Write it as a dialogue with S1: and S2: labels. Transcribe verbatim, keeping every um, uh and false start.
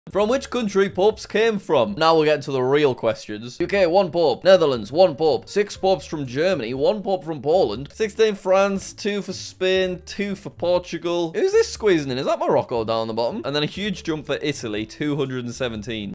S1: From which country popes came from? Now we'll get into the real questions. U K, one pope. Netherlands, one pope. Six popes from Germany, one pope from Poland. sixteen France, two for Spain, two for Portugal. Who's this squeezing in? Is that Morocco down the bottom? And then a huge jump for Italy, two hundred seventeen.